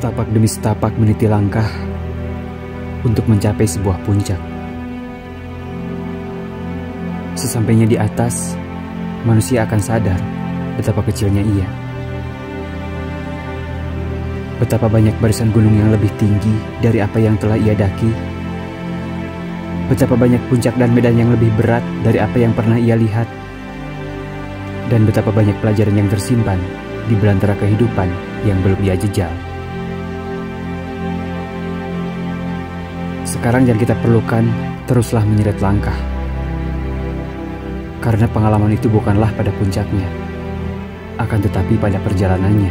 Setapak demi setapak meniti langkah untuk mencapai sebuah puncak. Sesampainya di atas, manusia akan sadar betapa kecilnya ia. Betapa banyak barisan gunung yang lebih tinggi dari apa yang telah ia daki. Betapa banyak puncak dan medan yang lebih berat dari apa yang pernah ia lihat. Dan betapa banyak pelajaran yang tersimpan di belantara kehidupan yang belum ia jejal. Sekarang yang kita perlukan teruslah menyeret langkah. Karena pengalaman itu bukanlah pada puncaknya, akan tetapi pada perjalanannya.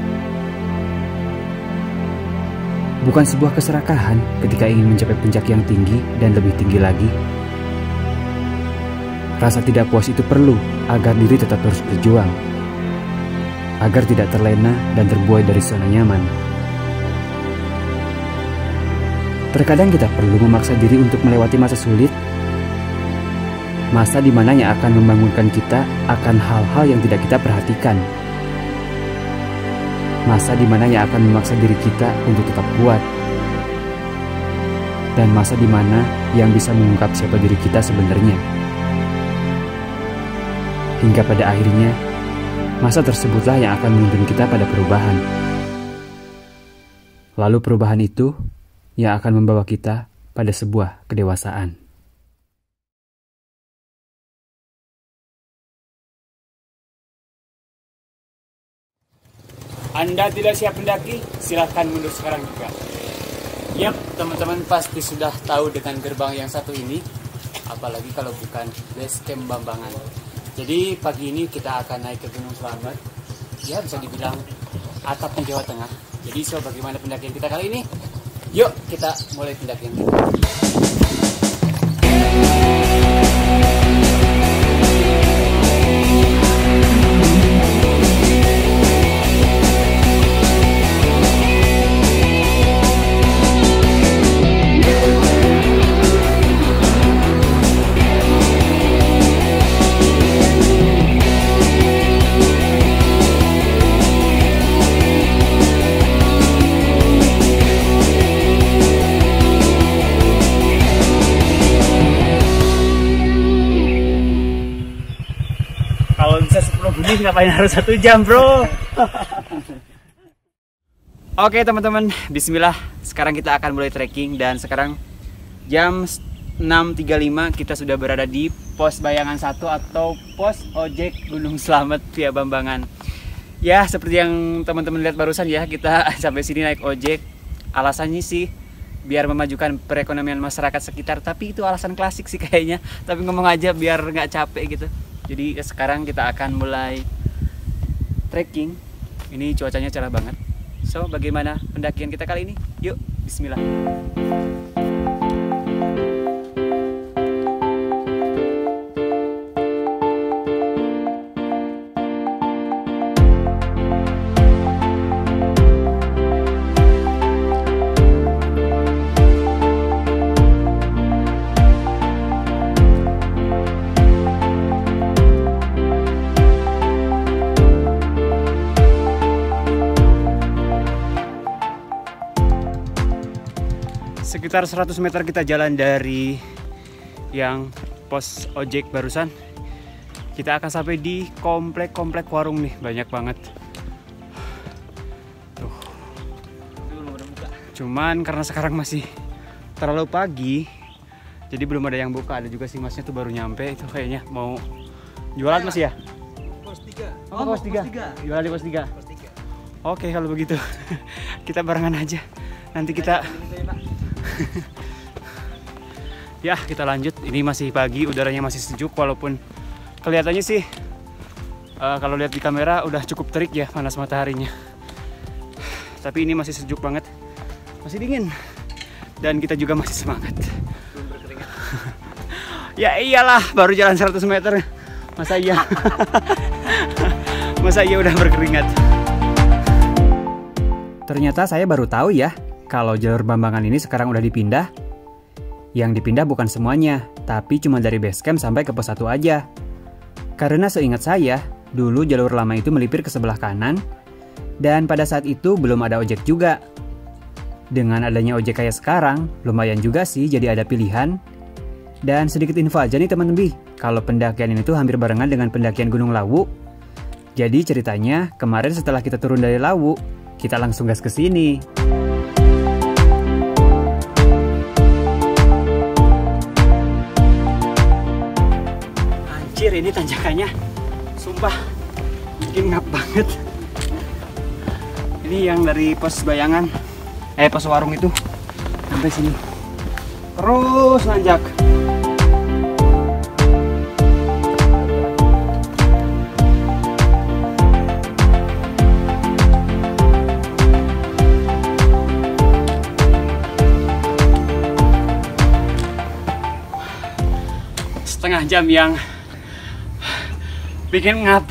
Bukan sebuah keserakahan ketika ingin mencapai puncak yang tinggi dan lebih tinggi lagi. Rasa tidak puas itu perlu agar diri tetap terus berjuang, agar tidak terlena dan terbuai dari zona nyaman. Terkadang kita perlu memaksa diri untuk melewati masa sulit, masa di mana yang akan membangunkan kita akan hal-hal yang tidak kita perhatikan. Masa di mana yang akan memaksa diri kita untuk tetap kuat. Dan masa di mana yang bisa mengungkap siapa diri kita sebenarnya. Hingga pada akhirnya, masa tersebutlah yang akan menuntun kita pada perubahan. Lalu perubahan itu yang akan membawa kita pada sebuah kedewasaan. Anda tidak siap mendaki? Silahkan mundur sekarang juga. Yap, teman-teman pasti sudah tahu dengan gerbang yang satu ini. Apalagi kalau bukan base camp Bambangan. Jadi pagi ini kita akan naik ke Gunung Slamet. Ya bisa dibilang atapnya Jawa Tengah. Jadi bagaimana pendakian kita kali ini? Yuk kita mulai pendakian kita. Kalau bisa 10 menit ngapain harus 1 jam bro? Oke teman-teman, bismillah. Sekarang kita akan mulai trekking. Dan sekarang jam 6.35 kita sudah berada di pos bayangan 1 atau pos ojek Gunung Slamet via Bambangan. Ya seperti yang teman-teman lihat barusan ya, kita sampai sini naik ojek. Alasannya sih biar memajukan perekonomian masyarakat sekitar. Tapi itu alasan klasik sih kayaknya. Tapi ngomong aja biar nggak capek gitu. Jadi sekarang kita akan mulai trekking. Ini cuacanya cerah banget. So, bagaimana pendakian kita kali ini? Yuk, bismillah. Sekitar 100 meter kita jalan dari yang pos ojek barusan. Kita akan sampai di komplek warung nih, banyak banget. Tuh. Cuman karena sekarang masih terlalu pagi, jadi belum ada yang buka. Ada juga sih masnya tuh baru nyampe, itu kayaknya mau jualan mas ya? Pos 3. Oh, pos 3. Jualan di pos 3. Oke, kalau begitu kita barengan aja. Nanti kita ya kita lanjut. Ini masih pagi, udaranya masih sejuk walaupun kelihatannya sih kalau lihat di kamera udah cukup terik ya panas mataharinya. Tapi ini masih sejuk banget, masih dingin dan kita juga masih semangat. Ya iyalah, baru jalan 100 meter masa iya masa iya udah berkeringat. Ternyata saya baru tahu ya, kalau jalur Bambangan ini sekarang udah dipindah. Yang dipindah bukan semuanya, tapi cuma dari base camp sampai ke pos 1 aja. Karena seingat saya, dulu jalur lama itu melipir ke sebelah kanan, dan pada saat itu belum ada ojek juga. Dengan adanya ojek kayak sekarang, lumayan juga sih jadi ada pilihan. Dan sedikit info aja nih teman-teman, kalau pendakian ini tuh hampir barengan dengan pendakian Gunung Lawu. Jadi ceritanya, kemarin setelah kita turun dari Lawu, kita langsung gas ke sini. Anjir, ini tanjakannya sumpah bikin ngap banget. Ini yang dari pos bayangan, pos warung itu sampai sini terus nanjak. Setengah jam yang bikin ngap.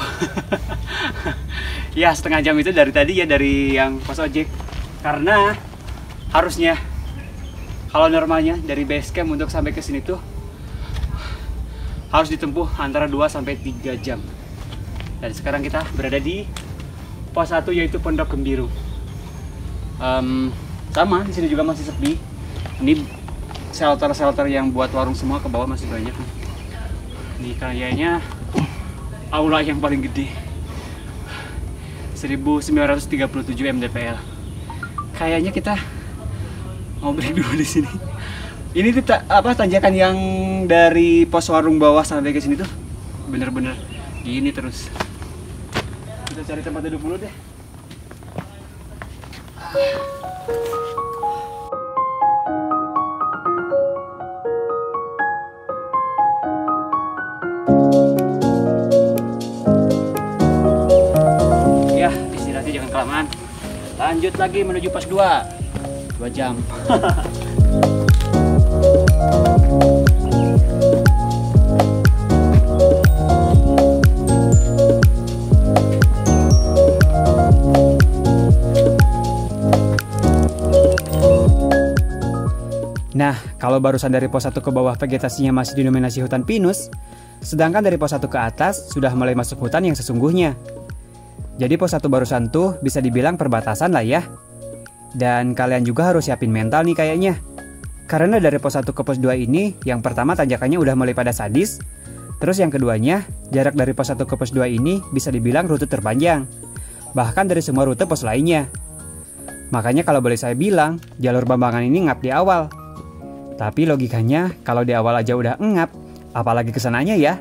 Ya, setengah jam itu dari tadi ya, dari yang pos ojek. Karena harusnya kalau normalnya dari base camp untuk sampai ke sini tuh harus ditempuh antara 2 sampai 3 jam. Dan sekarang kita berada di pos 1 yaitu Pondok Gembiru. Sama, di sini juga masih sepi. Ini shelter-shelter yang buat warung semua ke bawah masih banyak. Ini kayaknya aula yang paling gede. 1937 mdpl. Kayaknya kita mau break dulu di sini. Ini tuh tanjakan yang dari pos warung bawah sampai ke sini tuh bener-bener gini terus. Kita cari tempat duduk dulu deh. Ya, istirahatnya jangan kelamaan. Lanjut lagi menuju pos 2 jam. Nah, kalau barusan dari pos 1 ke bawah vegetasinya masih didominasi hutan pinus, sedangkan dari pos 1 ke atas sudah mulai masuk hutan yang sesungguhnya. Jadi pos 1 barusan tuh bisa dibilang perbatasan lah ya. Dan kalian juga harus siapin mental nih kayaknya. Karena dari pos 1 ke pos 2 ini, yang pertama tanjakannya udah mulai pada sadis. Terus yang keduanya, jarak dari pos 1 ke pos 2 ini bisa dibilang rute terpanjang. Bahkan dari semua rute pos lainnya. Makanya kalau boleh saya bilang, jalur Bambangan ini ngap di awal. Tapi logikanya, kalau di awal aja udah ngap, apalagi kesananya ya.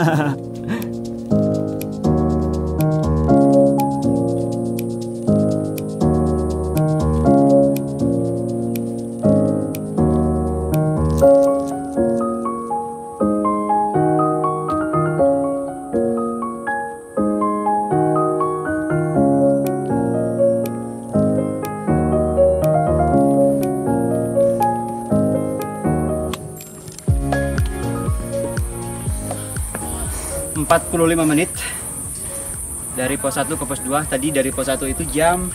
45 menit dari pos 1 ke pos 2. Tadi dari pos 1 itu jam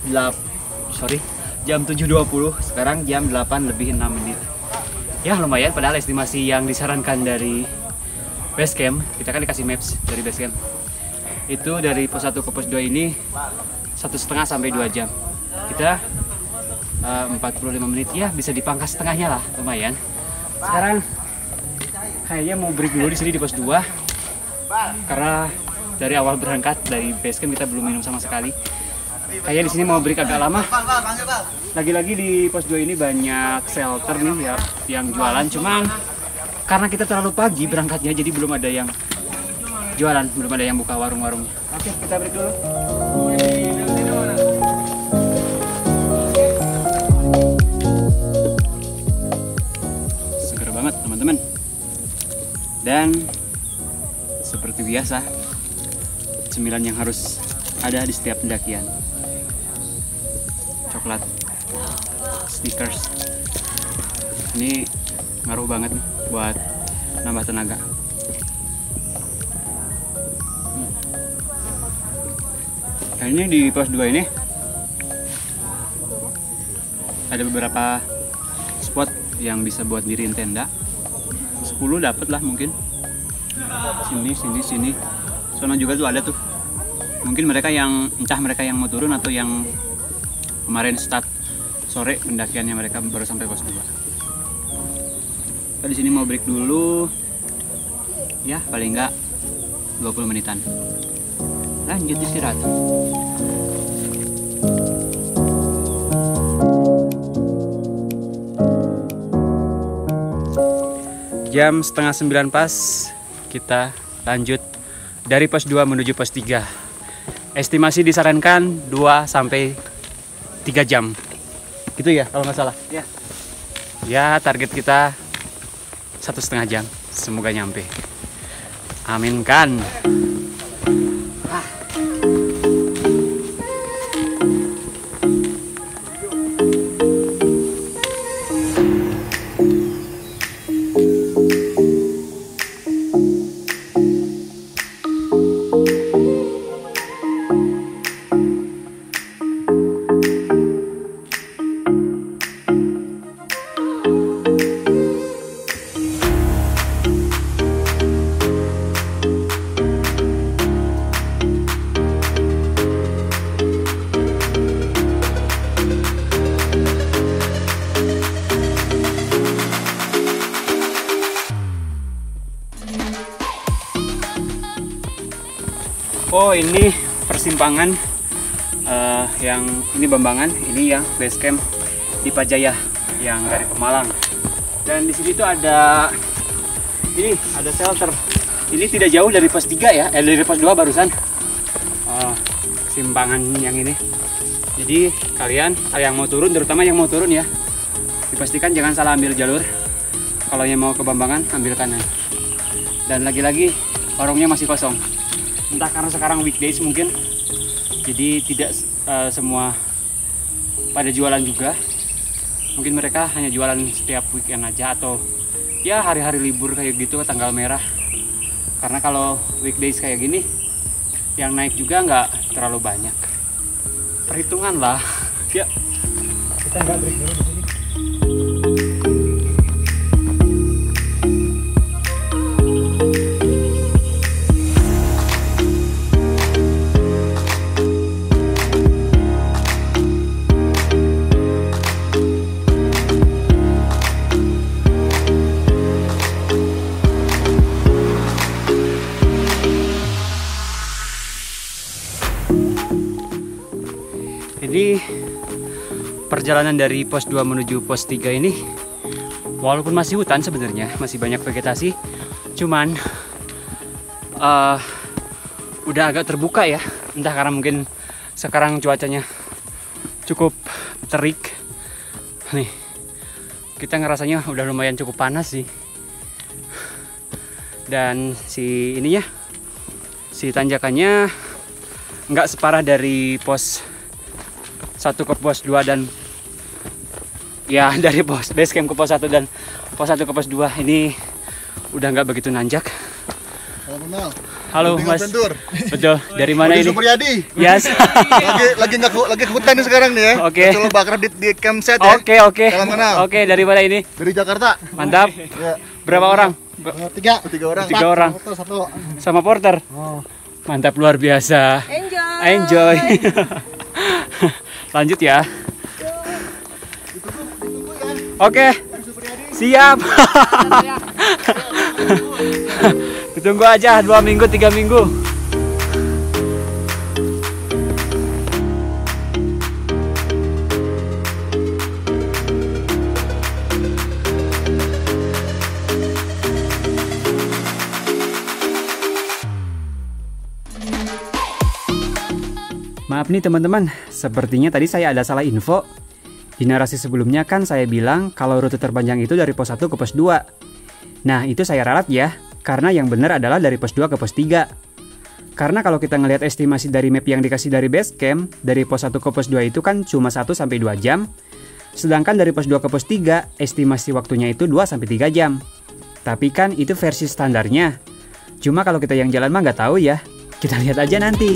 7.20, sekarang jam 8 lebih 6 menit. Ya lumayan, padahal estimasi yang disarankan dari base camp, kita kan dikasih maps dari base camp, itu dari pos 1 ke pos 2 ini 1,5 sampai 2 jam. Kita 45 menit, ya bisa dipangkas setengahnya lah, lumayan. Sekarang kayaknya mau break dulu di sini di pos 2 karena dari awal berangkat dari base camp kita belum minum sama sekali. Kayaknya di sini mau break agak lama. Lagi-lagi di pos 2 ini banyak shelter nih ya yang jualan, cuman karena kita terlalu pagi berangkatnya jadi belum ada yang jualan, belum ada yang buka warung-warungnya. Oke, kita break dulu. Seger banget teman-teman. Dan seperti biasa, cemilan yang harus ada di setiap pendakian. Coklat, Snickers. Ini ngaruh banget nih buat nambah tenaga. Dan ini di pos 2 ini ada beberapa spot yang bisa buat diriin tenda. 10 dapat lah mungkin. Sini. Sono juga tuh ada tuh. Mungkin entah mereka yang mau turun atau yang kemarin start sore pendakiannya mereka baru sampai pos 2. Kita di sini mau break dulu. Ya, paling enggak 20 menitan. Lanjut istirahat. Jam setengah 9 pas kita lanjut dari pos 2 menuju pos 3. Estimasi disarankan 2 sampai 3 jam. Gitu ya kalau nggak salah. Ya. Ya, target kita 1,5 jam. Semoga nyampe. Aminkan. Oh, ini persimpangan yang ini Bambangan, ini yang base camp di Pajaya yang dari Pemalang. Dan di sini tuh ada shelter. Ini tidak jauh dari pos 3 ya, dari pos 2 barusan. Persimpangan yang ini. Jadi kalian yang mau turun, terutama yang mau turun ya, dipastikan jangan salah ambil jalur. Kalau yang mau ke Bambangan, ambil kanan. Dan lagi-lagi warungnya masih kosong. Entah karena sekarang weekdays mungkin, jadi tidak semua pada jualan juga. Mungkin mereka hanya jualan setiap weekend aja, atau ya hari-hari libur kayak gitu, tanggal merah. Karena kalau weekdays kayak gini, yang naik juga nggak terlalu banyak. Perhitungan lah. Ya, kita nggak break dulu di sini. Jadi perjalanan dari pos 2 menuju pos 3 ini walaupun masih hutan sebenarnya, masih banyak vegetasi, cuman udah agak terbuka ya. Entah karena mungkin sekarang cuacanya cukup terik. Nih, kita ngerasanya udah lumayan cukup panas sih. Dan si tanjakannya nggak separah dari pos 1 ke pos 2 dan ya dari pos base camp ke pos 1 dan pos 1 ke pos 2 ini udah nggak begitu nanjak. Halo Mas. Bentur. Betul. Dari mana ini? Supriyadi. Yes. lagi ke hutan nih sekarang nih ya. Oke. Coba kredit di campsite ya. Oke. Salam kenal. Oke, dari mana ini? Dari Jakarta. Mantap. Ya. Berapa orang? 3 orang. 3 orang. Satu. Sama porter. Oh. Mantap, luar biasa. Enjoy. Lanjut ya. Oke. Siap. Ditunggu aja 2 minggu, 3 minggu. Maaf nih teman-teman, sepertinya tadi saya ada salah info. Di narasi sebelumnya kan saya bilang kalau rute terpanjang itu dari pos 1 ke pos 2. Nah, itu saya ralat ya, karena yang benar adalah dari pos 2 ke pos 3. Karena kalau kita ngelihat estimasi dari map yang dikasih dari base camp, dari pos 1 ke pos 2 itu kan cuma 1 sampai 2 jam. Sedangkan dari pos 2 ke pos 3, estimasi waktunya itu 2 sampai 3 jam. Tapi kan itu versi standarnya. Cuma kalau kita yang jalan mah nggak tahu ya. Kita lihat aja nanti.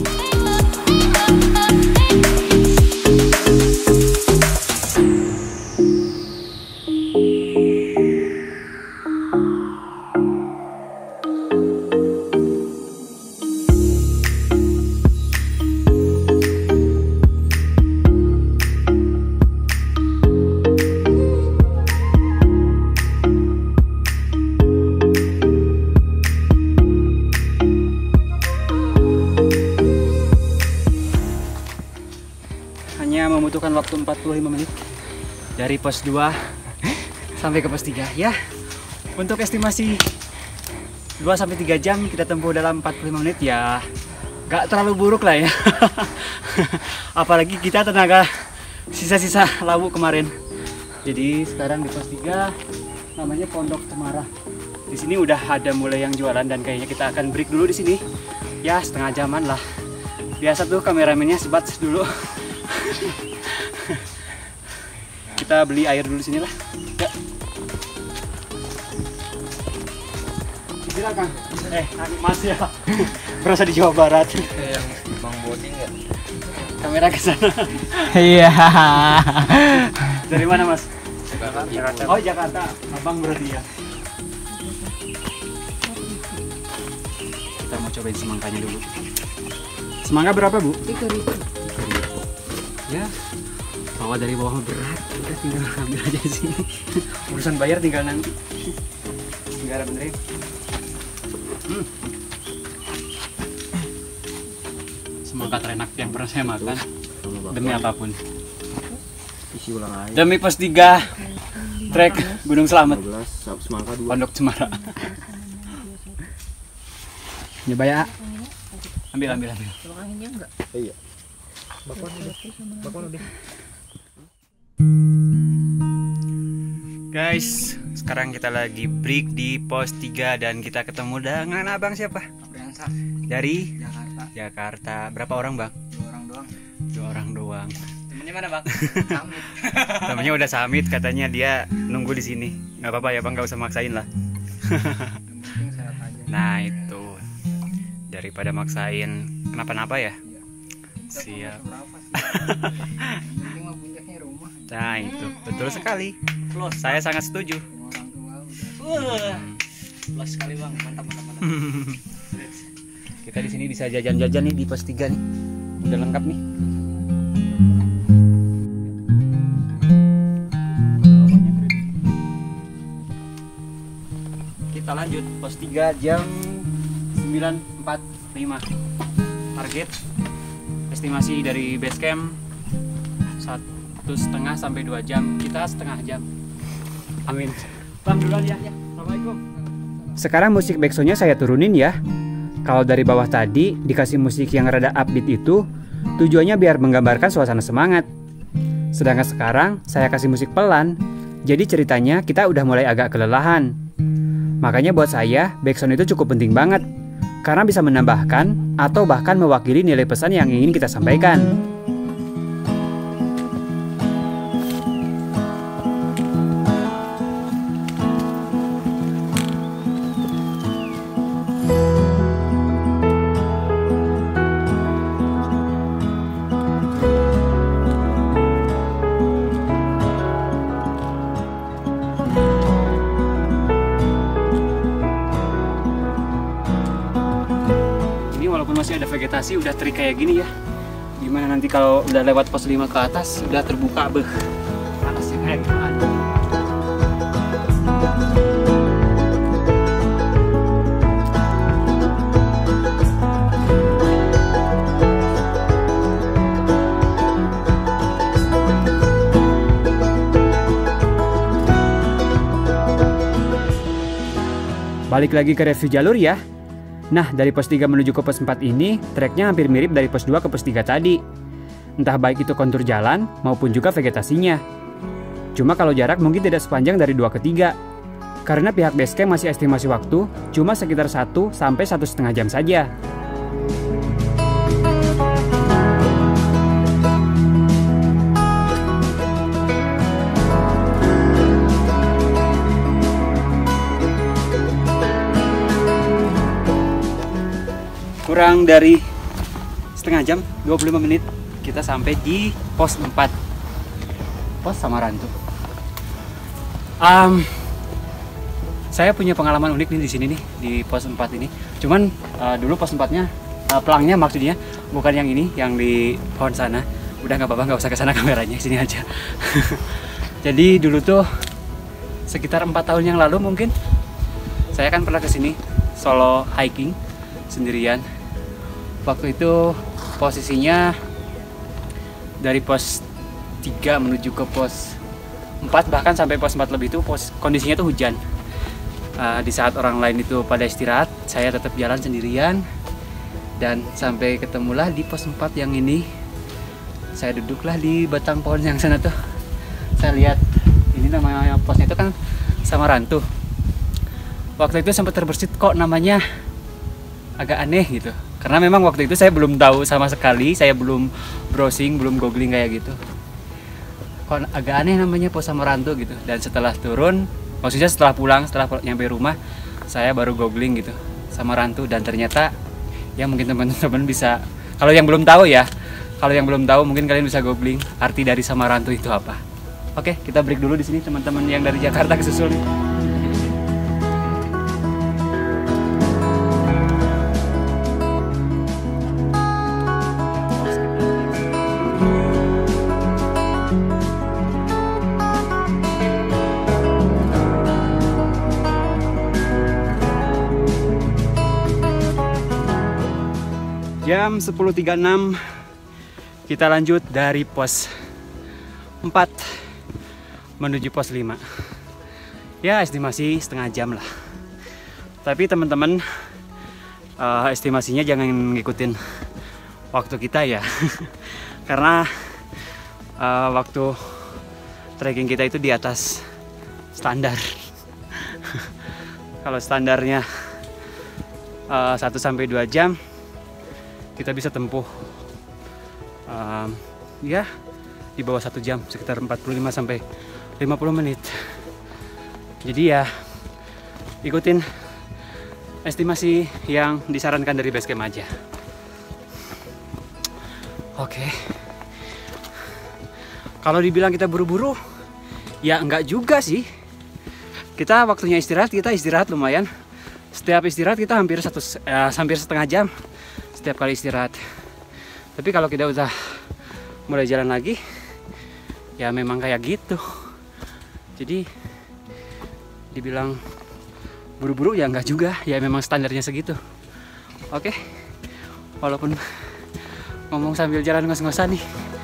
membutuhkan waktu 45 menit dari pos 2 sampai ke pos 3 ya. Untuk estimasi 2-3 jam kita tempuh dalam 45 menit ya, gak terlalu buruk lah ya. Apalagi kita tenaga sisa-sisa labu kemarin. Jadi sekarang di pos 3 namanya Pondok Cemara. Di sini udah ada mulai yang jualan dan kayaknya kita akan break dulu di sini. Ya setengah jaman lah. Biasa tuh kameramennya sebat dulu. Kita beli air dulu sini lah. Ya. Silakan. Mas ya. Berasa di Jawa Barat. Yang Bang Bodi nggak? Kamera ke sana. Iya. Dari mana Mas? Jakarta. Oh Jakarta. Abang berarti ya. Kita mau cobain semangkanya dulu. Semangka berapa Bu? 3.000. Ya. Bawa dari bawah berat. Udah tinggal ambil aja di sini. Urusan bayar tinggal nanti. Tinggal benerin. Semangka terenak yang pernah saya makan. Demi apapun. Isi ulang air. Demi pos 3 trek Gunung Slamet 12 semangka 2. Pondok Cemara. Nyoba ya. Ambil. Tolongannya enggak? Iya. Bakwan udah. Guys, sekarang kita lagi break di pos 3 dan kita ketemu dengan abang siapa? Dari Jakarta. Berapa orang bang? 2 orang doang. 2 orang doang. Temennya mana bang? Samit. Temennya udah samit, katanya dia nunggu di sini. Nggak apa-apa ya bang, nggak usah maksain lah. Yang penting sehat aja. Nah itu, daripada maksain kenapa-napa ya. Siap. Berapa sih? Yang penting mah puncaknya rumah. Nah itu, betul sekali. Saya sangat setuju. Orang tua udah. Plus sekali bang, mantap. Kita di sini bisa jajan-jajan nih di pos 3 nih. Udah lengkap nih. Kita lanjut pos 3 jam 9.45. Target estimasi dari base camp 1,5 sampai 2 jam. Kita setengah jam. Amin. Bang duluan ya. Assalamualaikum. Sekarang musik backsoundnya saya turunin ya. Kalau dari bawah tadi dikasih musik yang rada upbeat itu tujuannya biar menggambarkan suasana semangat. Sedangkan sekarang saya kasih musik pelan. Jadi ceritanya kita udah mulai agak kelelahan. Makanya buat saya backsound itu cukup penting banget. Karena bisa menambahkan atau bahkan mewakili nilai pesan yang ingin kita sampaikan. Masih ada vegetasi, udah terik kayak gini ya. Gimana nanti kalau udah lewat pos 5 ke atas, udah terbuka panasnya kayak gimana. Balik lagi ke review jalur ya. Nah, dari pos 3 menuju ke pos 4 ini, treknya hampir mirip dari pos 2 ke pos 3 tadi. Entah baik itu kontur jalan maupun juga vegetasinya. Cuma kalau jarak mungkin tidak sepanjang dari 2 ke 3. Karena pihak basecamp masih estimasi waktu cuma sekitar 1 sampai 1,5 jam saja. Kurang dari setengah jam, 25 menit kita sampai di pos 4. Pos Samarantu. Saya punya pengalaman unik nih di sini nih di pos 4 ini. Cuman dulu pos 4-nya pelangnya maksudnya bukan yang ini, yang di pohon sana. Udah nggak apa-apa, nggak usah ke sana kameranya, sini aja. Jadi dulu tuh sekitar 4 tahun yang lalu mungkin saya kan pernah ke sini solo hiking sendirian. Waktu itu posisinya dari pos 3 menuju ke pos 4, bahkan sampai pos 4 lebih itu kondisinya tuh hujan. Di saat orang lain itu pada istirahat, saya tetap jalan sendirian dan sampai ketemulah di pos 4 yang ini. Saya duduklah di batang pohon yang sana tuh. Saya lihat ini namanya posnya itu kan Samarantuh. Waktu itu sempat terbersit kok namanya agak aneh gitu. Karena memang waktu itu saya belum tahu sama sekali, saya belum browsing, belum googling kayak gitu. Kok agak aneh namanya pos Samarantuh gitu. Dan setelah turun, maksudnya setelah pulang, nyampe rumah, saya baru googling gitu Samarantuh, dan ternyata ya mungkin teman-teman bisa, kalau yang belum tahu ya, mungkin kalian bisa googling arti dari Samarantuh itu apa. Oke, kita break dulu di sini teman-teman yang dari Jakarta kesusul nih. Jam 10.36 kita lanjut dari pos 4 menuju pos 5. Ya estimasi setengah jam lah. Tapi teman-teman, estimasinya jangan ngikutin waktu kita ya. Karena waktu trekking kita itu di atas standar. Kalau standarnya 1-2 jam, kita bisa tempuh ya di bawah 1 jam, sekitar 45-50 menit. Jadi ya ikutin estimasi yang disarankan dari basecamp aja. Oke. Kalau dibilang kita buru-buru, ya enggak juga sih. Kita waktunya istirahat, kita istirahat lumayan. Setiap istirahat kita hampir setengah jam setiap kali istirahat. Tapi kalau kita udah mulai jalan lagi, ya memang kayak gitu. Jadi dibilang buru-buru ya enggak juga, ya memang standarnya segitu. Oke. Walaupun ngomong sambil jalan ngos-ngosan nih.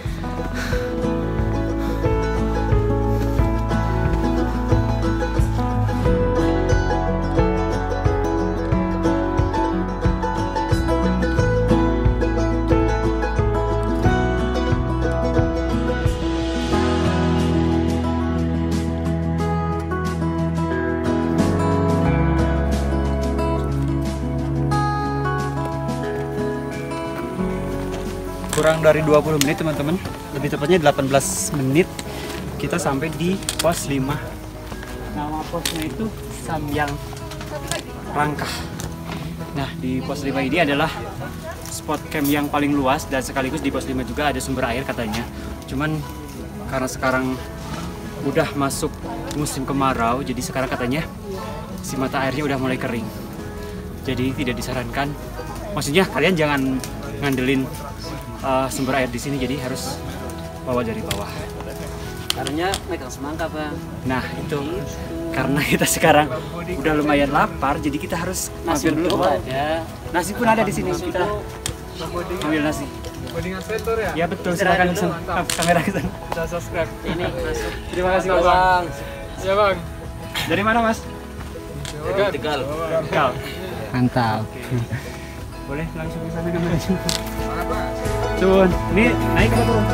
Kurang dari 20 menit teman-teman, lebih tepatnya 18 menit kita sampai di pos 5. Nama posnya itu Samyang Rangkah. Nah, di pos 5 ini adalah spot camp yang paling luas, dan sekaligus di pos 5 juga ada sumber air katanya. Cuman karena sekarang udah masuk musim kemarau, jadi sekarang katanya si mata airnya udah mulai kering. Jadi tidak disarankan, maksudnya kalian jangan ngandelin sumber air di sini, jadi harus bawa dari bawah. Karena megang semangka, Bang. Nah itu karena kita sekarang udah lumayan lapar, jadi kita harus Nasi mampir dulu. dulu ada. Nasi pun ada di sini, kita ambil nasi. Ya betul, silakan kamera ke sana. Bisa subscribe. Ini masuk. Terima kasih Mas. Bang. Ya bang. Dari mana Mas? Tegal. Tegal. Mantap. Boleh langsung ke sana kameranya. Turun. Ini naik apa turun?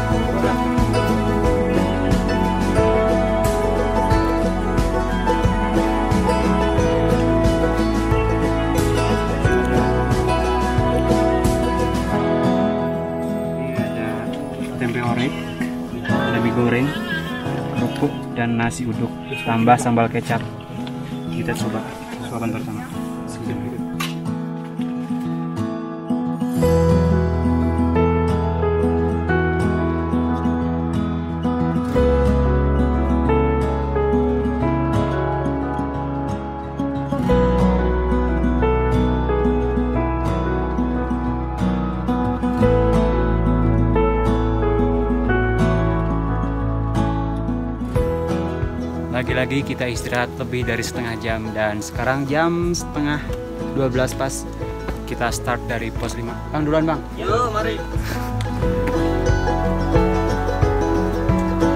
Ini ada tempe orek, ada mie goreng, kerupuk, dan nasi uduk tambah sambal kecap. Kita coba suapan bersama. Lagi-lagi kita istirahat lebih dari setengah jam, dan sekarang jam setengah 12 pas kita start dari pos 5. Bang duluan Bang. Yuk, mari.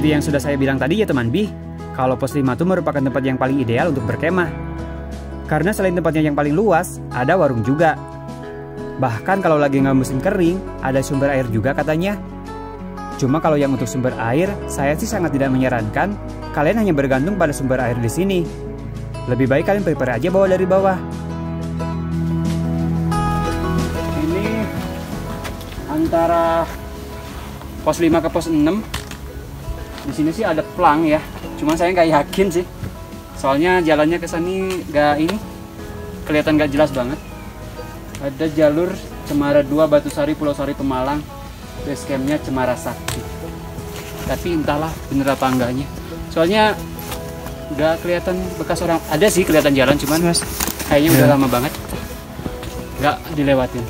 Seperti yang sudah saya bilang tadi ya teman Bi, kalau pos 5 itu merupakan tempat yang paling ideal untuk berkemah. Karena selain tempatnya yang paling luas, ada warung juga. Bahkan kalau lagi nggak musim kering, ada sumber air juga katanya. Cuma kalau yang untuk sumber air, saya sih sangat tidak menyarankan kalian hanya bergantung pada sumber air di sini. Lebih baik kalian prepare aja bawa dari bawah. Ini antara pos 5 ke pos 6. Di sini sih ada plang ya. Cuma saya nggak yakin sih. Soalnya jalannya ke sini kelihatan nggak jelas banget. Ada jalur Cemara 2 Batusari Pulau Sari Pemalang. Base campnya Cemara Sakti. Tapi entahlah bener apa enggaknya. Soalnya udah kelihatan bekas orang. Ada sih kelihatan jalan, cuman kayaknya udah lama banget nggak dilewatin.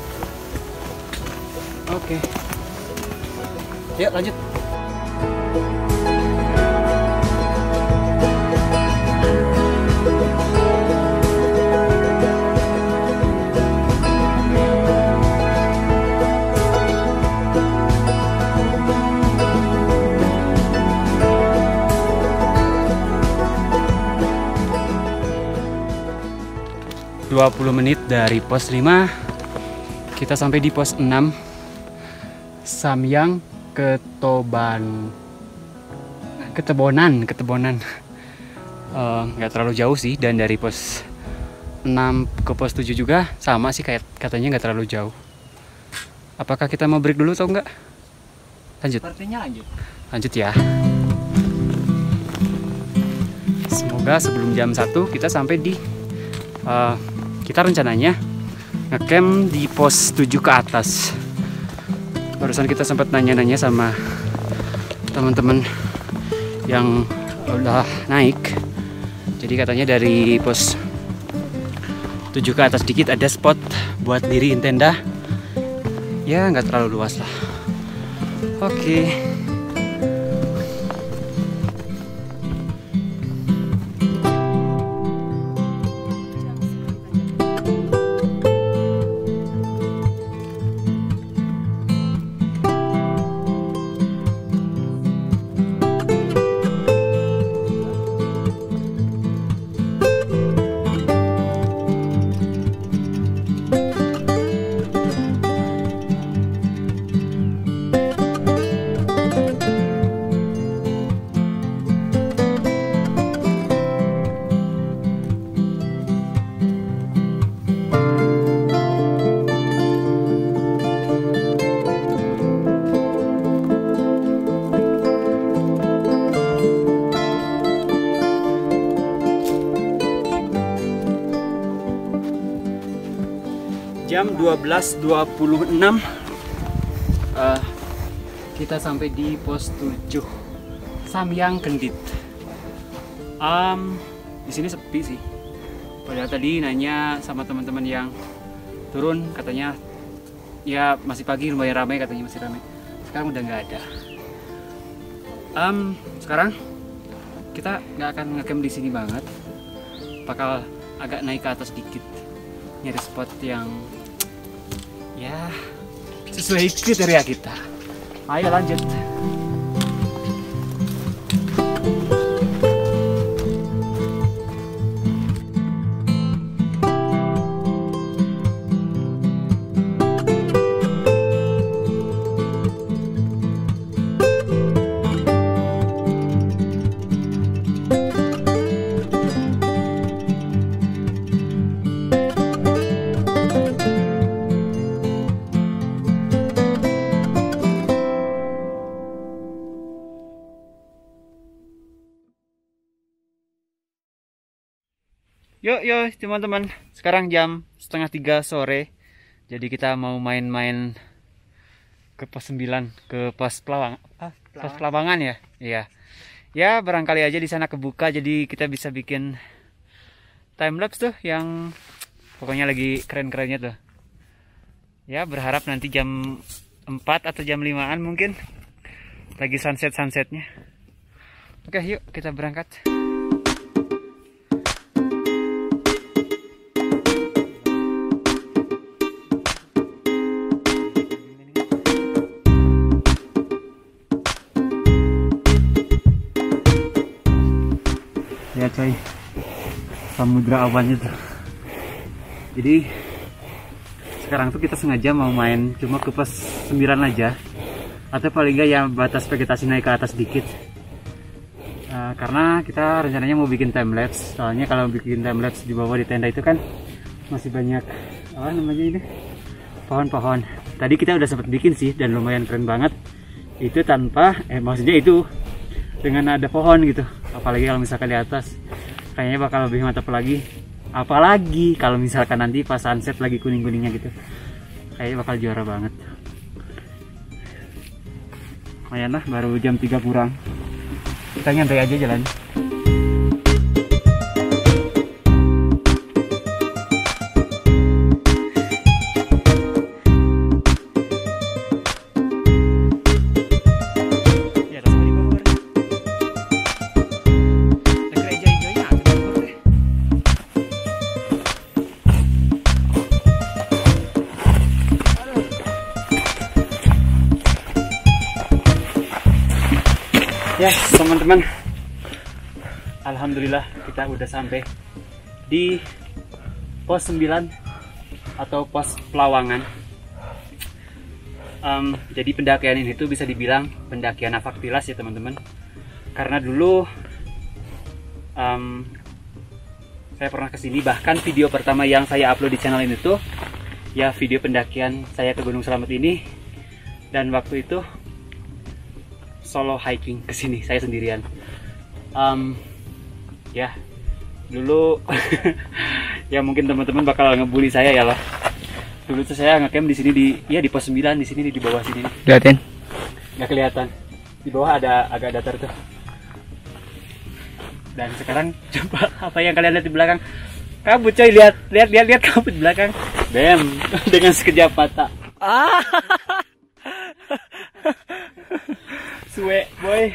Oke. Yuk lanjut. Dua 20 menit dari pos 5 kita sampai di pos 6 Samyang Ketebonan nggak terlalu jauh sih, dan dari pos 6 ke pos 7 juga sama sih, kayak katanya nggak terlalu jauh. Apakah kita mau break dulu atau enggak? Lanjut. Sepertinya Lanjut ya. Semoga sebelum jam 1 kita sampai di kita rencananya ngecamp di pos 7 ke atas. Barusan kita sempat nanya-nanya sama teman-teman yang udah naik. Jadi katanya dari pos 7 ke atas dikit ada spot buat diriin tenda. Ya nggak terlalu luas lah. Oke. Jam 12.26 kita sampai di pos 7 Samyang Kendit. Di sini sepi sih. Padahal tadi nanya sama teman-teman yang turun, katanya ya masih pagi, lumayan ramai, katanya masih ramai. Sekarang udah nggak ada. Sekarang kita nggak akan ngecamp di sini banget. Bakal agak naik ke atas dikit, nyari spot yang ya sesuai kriteria kita. Ayo lanjut. Yuk teman-teman, sekarang jam 2:30 sore. Jadi kita mau main-main ke pos 9, ke pos Pelawangan ya. Iya. Ya barangkali aja di sana kebuka, jadi kita bisa bikin time lapse tuh yang pokoknya lagi keren-kerennya tuh. Ya berharap nanti jam 4 atau jam 5-an mungkin lagi sunsetnya. Oke, yuk kita berangkat. Ya coy, samudra awannya tuh. Jadi sekarang tuh kita sengaja mau main cuma ke pos 9 aja, atau paling nggak ya batas vegetasi naik ke atas dikit. Karena kita rencananya mau bikin time lapse. Soalnya kalau bikin time lapse di bawah di tenda itu kan masih banyak apa namanya ini, pohon-pohon. Tadi kita udah sempat bikin sih dan lumayan keren banget. Itu tanpa maksudnya itu dengan ada pohon gitu. Apalagi kalau misalkan di atas, kayaknya bakal lebih mantap lagi. Apalagi kalau misalkan nanti pas sunset lagi kuning-kuningnya gitu, kayaknya bakal juara banget. Lumayan lah, baru jam 3 kurang. Kita nyantai aja jalan. Ya teman-teman, alhamdulillah kita udah sampai di pos 9 atau pos Pelawangan. Jadi pendakian ini tuh bisa dibilang pendakian nafaktilas ya teman-teman, karena dulu saya pernah kesini, bahkan video pertama yang saya upload di channel ini tuh ya video pendakian saya ke Gunung Slamet ini, dan waktu itu solo hiking ke sini saya sendirian. Ya dulu ya mungkin teman-teman bakal ngebully saya ya lah. Dulu tuh saya ngecamp di sini di pos 9 di sini di bawah sini. Lihatin. Nggak kelihatan. Di bawah ada agak datar tuh. Dan sekarang coba apa yang kalian lihat di belakang? Kabut coy, lihat kabut di belakang. Bam, dengan sekejap mata. Suwe boy,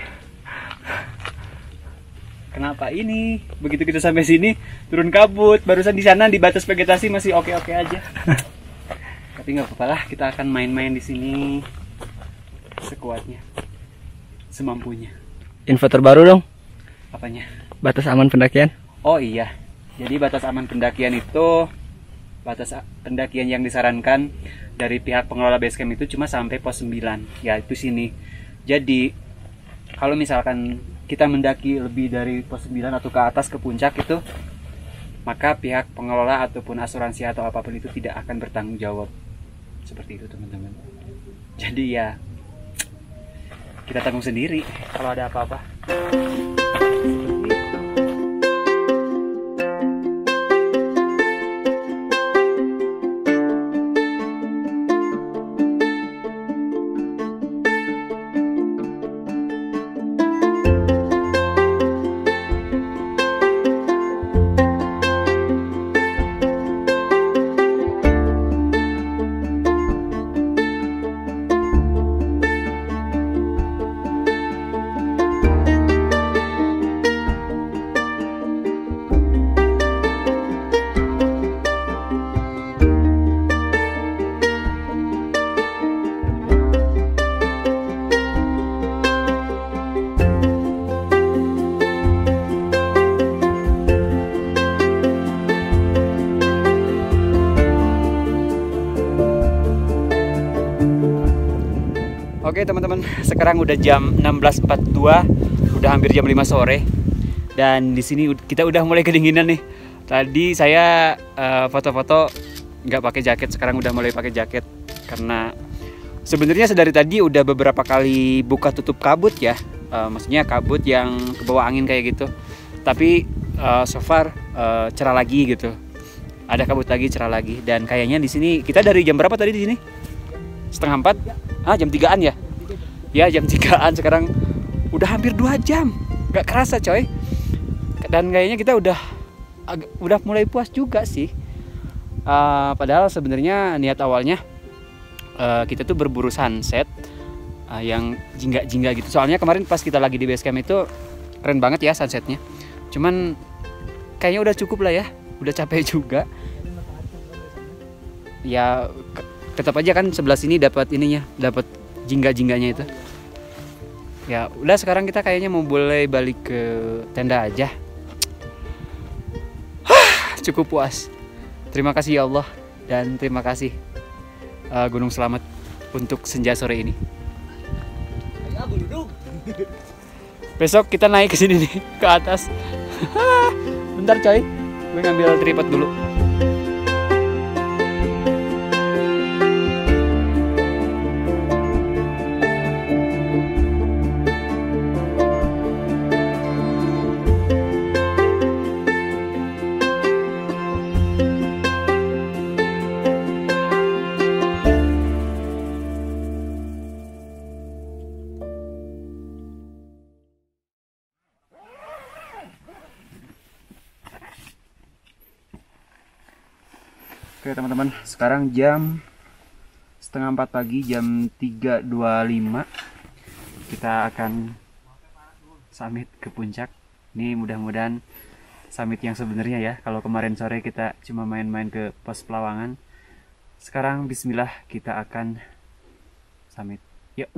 kenapa ini? Begitu kita sampai sini turun kabut. Barusan di sana di batas vegetasi masih oke-oke aja. Tapi nggak apa-apa lah, kita akan main-main di sini sekuatnya, semampunya. Info terbaru dong. Apanya? Batas aman pendakian. Oh iya, jadi batas aman pendakian itu batas pendakian yang disarankan dari pihak pengelola basecamp itu cuma sampai pos 9, yaitu sini. Jadi kalau misalkan kita mendaki lebih dari pos 9 atau ke atas ke puncak itu, maka pihak pengelola ataupun asuransi atau apapun itu tidak akan bertanggung jawab. Seperti itu teman-teman. Jadi ya kita tanggung sendiri kalau ada apa-apa. Oke teman-teman, sekarang udah jam 16.42, udah hampir jam 5 sore. Dan di sini kita udah mulai kedinginan nih. Tadi saya foto-foto nggak pakai jaket, sekarang udah mulai pakai jaket. Karena sebenarnya sedari tadi udah beberapa kali buka tutup kabut ya. Maksudnya kabut yang ke bawah angin kayak gitu. Tapi so far cerah lagi gitu. Ada kabut lagi, cerah lagi. Dan kayaknya di sini kita dari jam berapa tadi di sini? 3:30? Jam 3-an ya? Ya jam 3-an, sekarang udah hampir 2 jam. Gak kerasa coy. Dan kayaknya kita udah mulai puas juga sih. Padahal sebenarnya niat awalnya kita tuh berburu sunset yang jingga-jingga gitu. Soalnya kemarin pas kita lagi di base camp itu keren banget ya sunsetnya. Cuman kayaknya udah cukup lah ya. Udah capek juga. Ya tetap aja kan sebelah sini dapat ininya, dapat jingga-jingganya itu. Ya udah, sekarang kita kayaknya mau boleh balik ke tenda aja. cukup puas. Terima kasih ya Allah, dan terima kasih Gunung Selamet untuk senja sore ini. Besok kita naik ke sini nih, ke atas. Bentar coy, gue ngambil tripod dulu. 'Oke teman-teman, sekarang jam setengah 4 pagi, jam 3.25. Kita akan summit ke puncak. Ini mudah-mudahan summit yang sebenarnya ya. Kalau kemarin sore kita cuma main-main ke pos Pelawangan, sekarang bismillah kita akan summit. Yuk.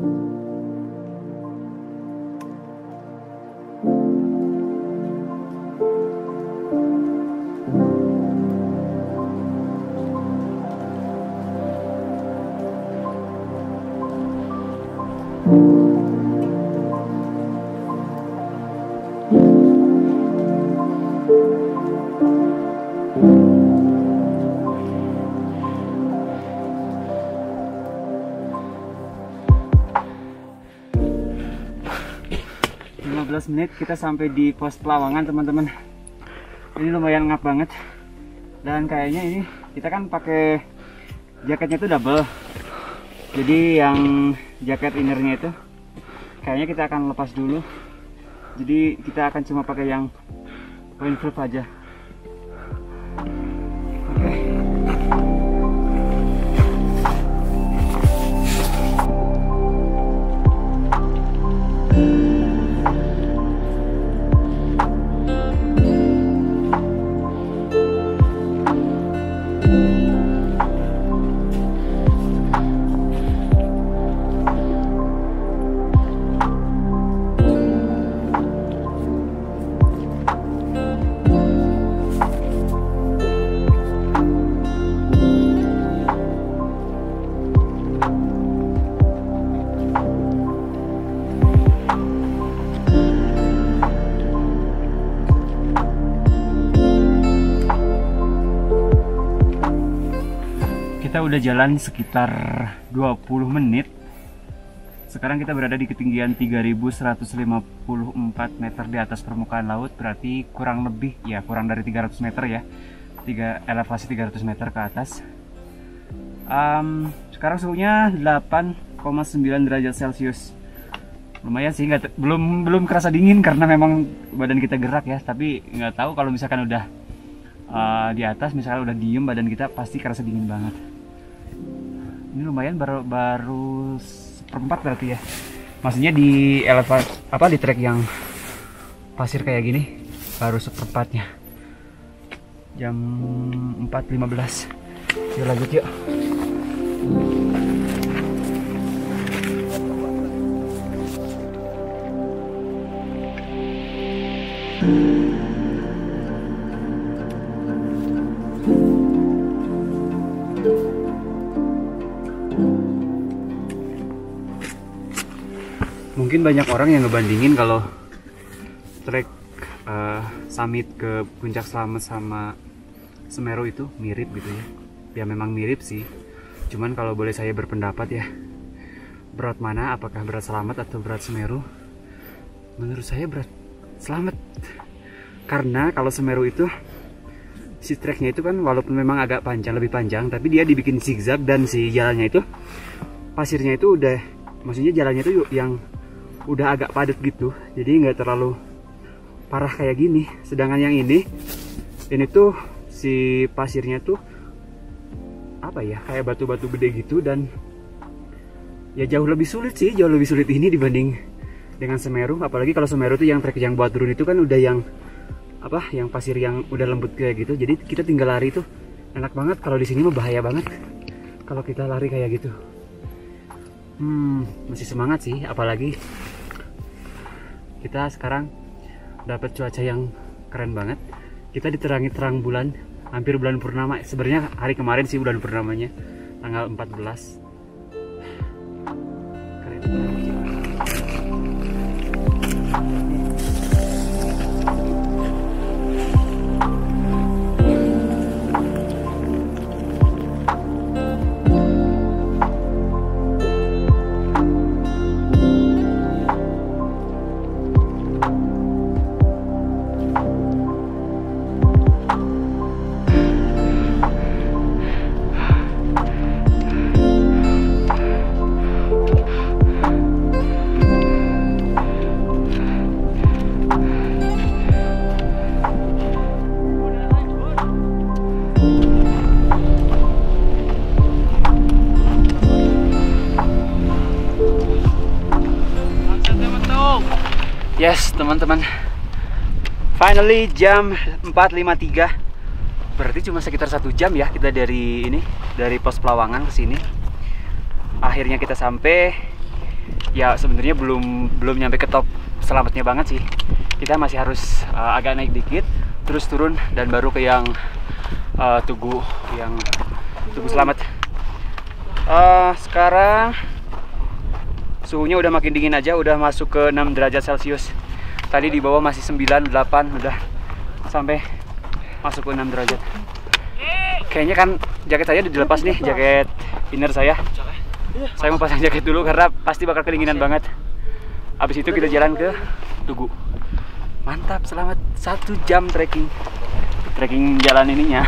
15 menit kita sampai di pos Pelawangan teman-teman. Ini lumayan ngap banget, dan kayaknya ini kita kan pakai jaketnya itu double, jadi yang jaket innernya itu kayaknya kita akan lepas dulu, jadi kita akan cuma pakai yang windproof aja. Oke. 'Kita udah jalan sekitar 20 menit. Sekarang kita berada di ketinggian 3154 meter di atas permukaan laut. Berarti kurang lebih ya, kurang dari 300 meter ya. Elevasi 300 meter ke atas. Sekarang suhunya 8,9 derajat Celcius. Lumayan sih, belum kerasa dingin karena memang badan kita gerak ya. Tapi nggak tahu kalau misalkan udah di atas, misalnya udah diem, badan kita pasti kerasa dingin banget. Ini lumayan, baru seperempat berarti ya. Maksudnya di di trek yang pasir kayak gini baru seperempatnya. Jam 4.15. Yuk lanjut yuk. Mungkin banyak orang yang ngebandingin kalau trek summit ke Puncak Slamet sama Semeru itu mirip gitu ya. Ya memang mirip sih. Cuman kalau boleh saya berpendapat ya, berat mana? Apakah berat Slamet atau berat Semeru? Menurut saya berat Slamet. Karena kalau Semeru itu si treknya itu kan walaupun memang agak panjang, lebih panjang, tapi dia dibikin zigzag dan si jalannya itu pasirnya itu udah, maksudnya jalannya itu yang udah agak padat gitu, jadi nggak terlalu parah kayak gini. Sedangkan yang ini tuh si pasirnya tuh apa ya, kayak batu-batu gede gitu, dan ya jauh lebih sulit sih, jauh lebih sulit ini dibanding dengan Semeru. Apalagi kalau Semeru tuh yang trek yang buat turun itu kan udah yang yang pasir yang udah lembut kayak gitu, jadi kita tinggal lari tuh enak banget. Kalau di sini mah bahaya banget kalau kita lari kayak gitu. Masih semangat sih, apalagi kita sekarang dapat cuaca yang keren banget. Kita diterangi terang bulan hampir bulan purnama. Sebenarnya hari kemarin sih bulan purnamanya, tanggal 14. Keren. Yes teman-teman, finally jam 4.53. Berarti cuma sekitar 1 jam ya kita dari pos Pelawangan ke sini. Akhirnya kita sampai. Ya sebenarnya belum nyampe ke top selamatnya banget sih. Kita masih harus agak naik dikit, terus turun dan baru ke yang Tugu Selamat. Sekarang suhunya udah makin dingin aja, udah masuk ke 6 derajat Celcius. Tadi di bawah masih 9, 8, udah sampai masuk ke 6 derajat. Kayaknya kan jaket saya udah dilepas nih, jaket inner saya. Saya mau pasang jaket dulu karena pasti bakal kedinginan banget. Habis itu kita jalan ke Tugu. Mantap, selamat 1 jam trekking. Trekking jalan ininya.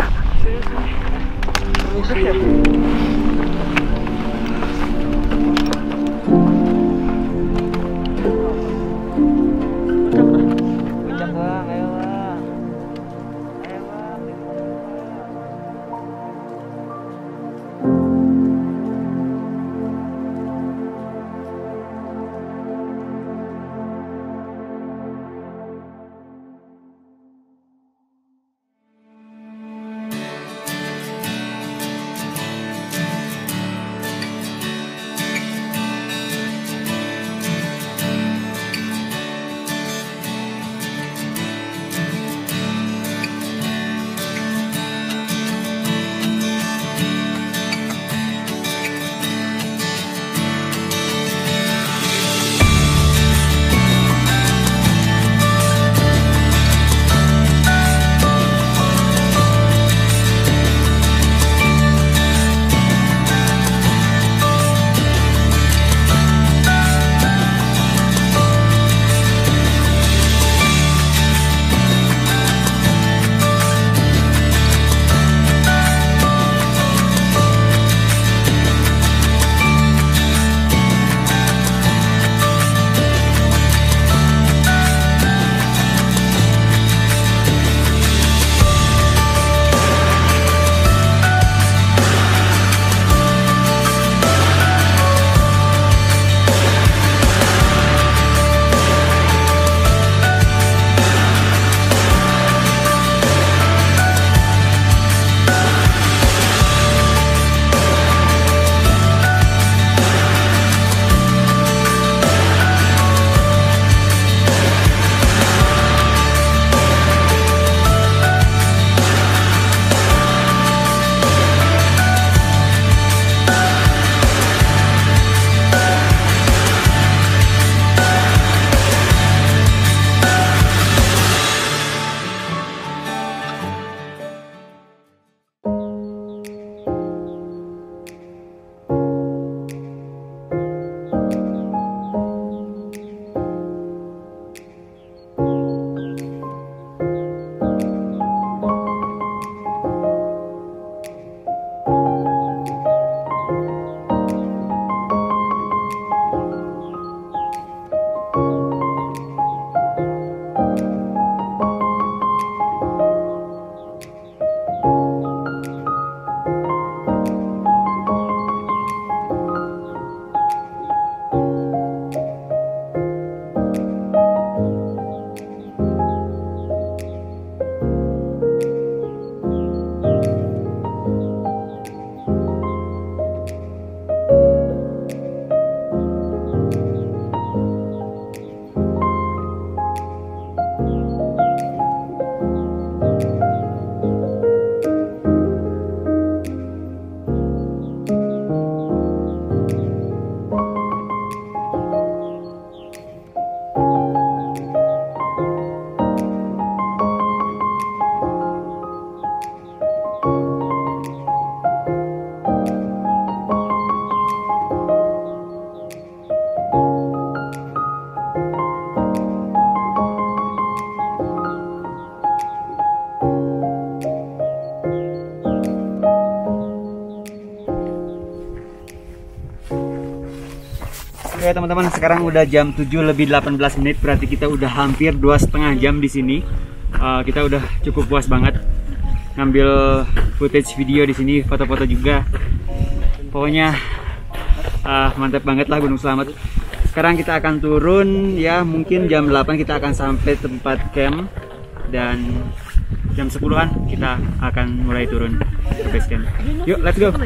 Oke teman-teman, sekarang udah jam 7 lebih 18 menit, berarti kita udah hampir 2,5 jam di sini. Kita udah cukup puas banget ngambil footage video di sini, foto-foto juga. Pokoknya mantap banget lah Gunung Slamet. Sekarang kita akan turun ya, mungkin jam 8 kita akan sampai tempat camp, dan jam 10-an kita akan mulai turun ke base camp. Yuk, let's go.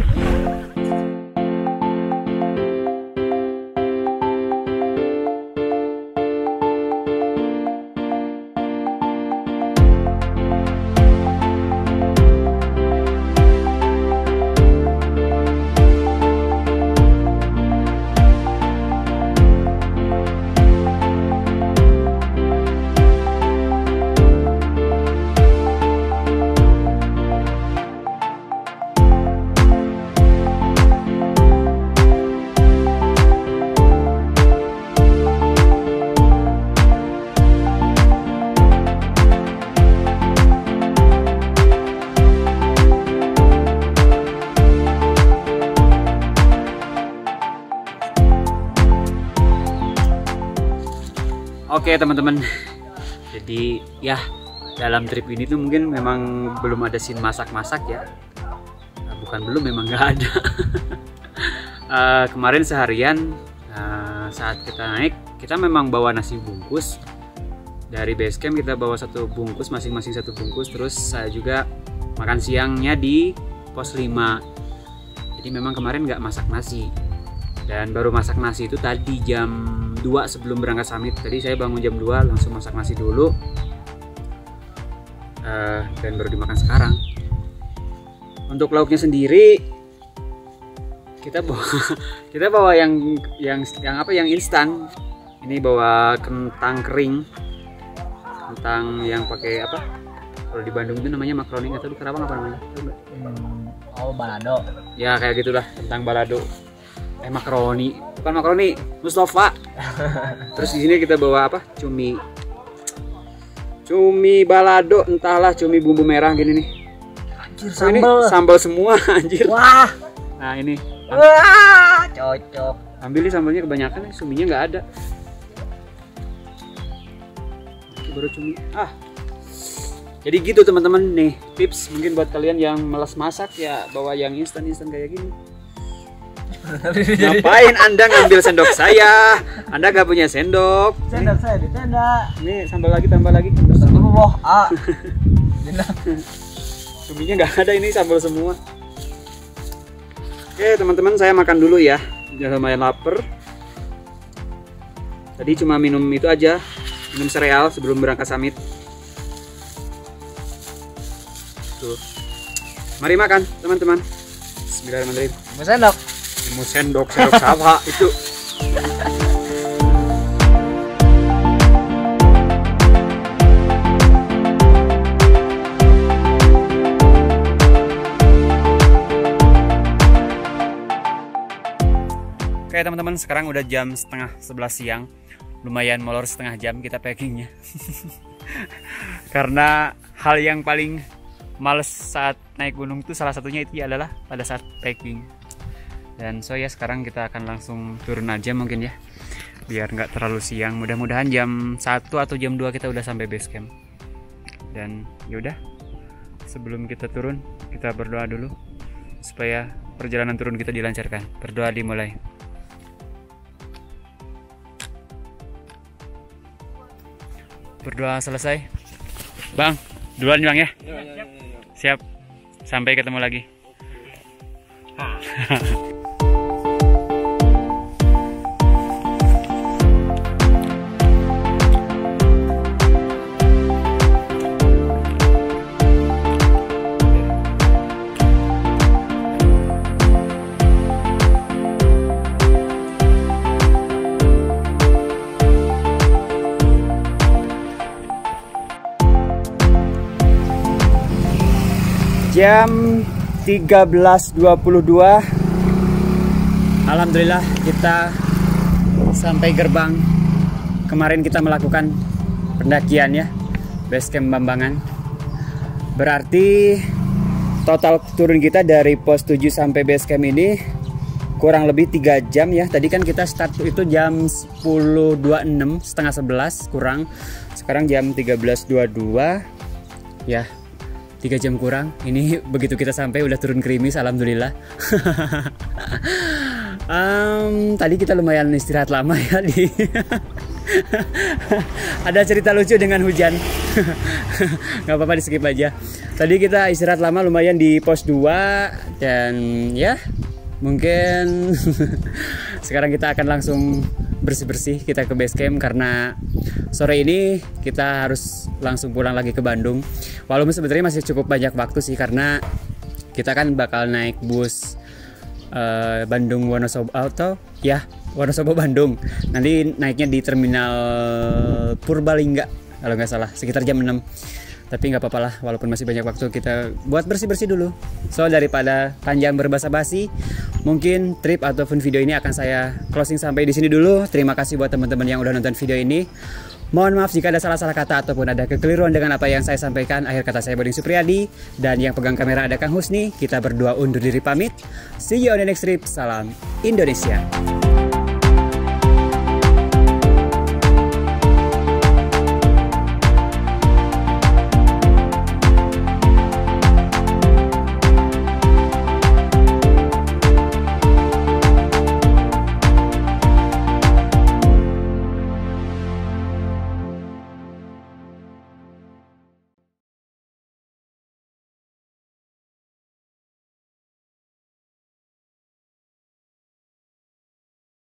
Oke teman-teman, jadi ya dalam trip ini tuh mungkin memang belum ada scene masak-masak ya. Bukan belum, memang nggak ada. Kemarin seharian saat kita naik, kita memang bawa nasi bungkus. Dari base camp kita bawa 1 bungkus, masing-masing 1 bungkus. Terus saya juga makan siangnya di pos 5. Jadi memang kemarin nggak masak nasi. Dan baru masak nasi itu tadi jam 2 sebelum berangkat summit. Tadi saya bangun jam 2 langsung masak nasi dulu, dan baru dimakan sekarang. Untuk lauknya sendiri kita bawa yang instan. Ini bawa kentang kering, kentang yang pakai apa? Kalau di Bandung itu namanya makaroni, atau di Karawang apa namanya? Balado. Ya kayak gitulah, kentang balado. Makaroni, bukan makaroni, Mustafa. Terus di sini kita bawa apa? Cumi balado, entahlah, cumi bumbu merah gini nih. Anjir, ini sambal semua anjir. Wah. Nah ini. Wah, cocok. Ambil nih sambalnya, kebanyakan nih, cuminya nggak ada. Itu baru cumi. Jadi gitu teman-teman nih, tips mungkin buat kalian yang malas masak ya, bawa yang instan kayak gini. Ngapain Anda ngambil sendok saya? Anda gak punya sendok. Sendok saya di tenda. Ini sambal lagi, tambah lagi. Astagfirullah. Cuminya nggak ada, ini sambal semua. Oke teman-teman, saya makan dulu ya. Jangan lumayan lapar. Tadi cuma minum itu aja, minum sereal sebelum berangkat summit. Tuh. Mari makan teman-teman. Bismillahirrahmanirrahim. Mau sendok. Sendok apa itu? Oke teman-teman, sekarang udah jam setengah 11 siang. Lumayan molor setengah jam kita packingnya. Karena hal yang paling males saat naik gunung itu salah satunya itu adalah pada saat packing. Dan so ya, sekarang kita akan langsung turun aja mungkin ya, biar nggak terlalu siang. Mudah-mudahan jam 1 atau jam 2 kita udah sampai base camp. Dan yaudah, sebelum kita turun kita berdoa dulu supaya perjalanan turun kita dilancarkan. Berdoa dimulai. Berdoa selesai, Bang, duluan Bang ya. Siap, sampai ketemu lagi. Jam 13.22. Alhamdulillah kita sampai gerbang. Kemarin kita melakukan pendakian ya, base camp Bambangan. Berarti total turun kita dari pos 7 sampai base camp ini kurang lebih 3 jam ya. Tadi kan kita start itu jam 10.26, setengah 11 kurang. Sekarang jam 13.22 ya, 3 jam kurang. Ini begitu kita sampai udah turun gerimis, alhamdulillah. Tadi kita lumayan istirahat lama ya di ada cerita lucu dengan hujan. Nggak apa-apa, di skip aja. Tadi kita istirahat lama lumayan di pos 2 dan ya mungkin sekarang kita akan langsung bersih-bersih, kita ke base camp karena sore ini kita harus langsung pulang lagi ke Bandung. Walaupun sebenarnya masih cukup banyak waktu sih, karena kita kan bakal naik bus Bandung Wonosobo atau ya Wonosobo Bandung. Nanti naiknya di terminal Purbalingga kalau nggak salah, sekitar jam 6. Tapi nggak apa-apa lah, walaupun masih banyak waktu, kita buat bersih-bersih dulu. So daripada panjang berbasa-basi, mungkin trip ataupun video ini akan saya closing sampai di sini dulu. Terima kasih buat teman-teman yang udah nonton video ini. Mohon maaf jika ada salah-salah kata ataupun ada kekeliruan dengan apa yang saya sampaikan. Akhir kata saya Boding Supriyadi, dan yang pegang kamera ada Kang Husni. Kita berdua undur diri pamit. See you on the next trip. Salam Indonesia.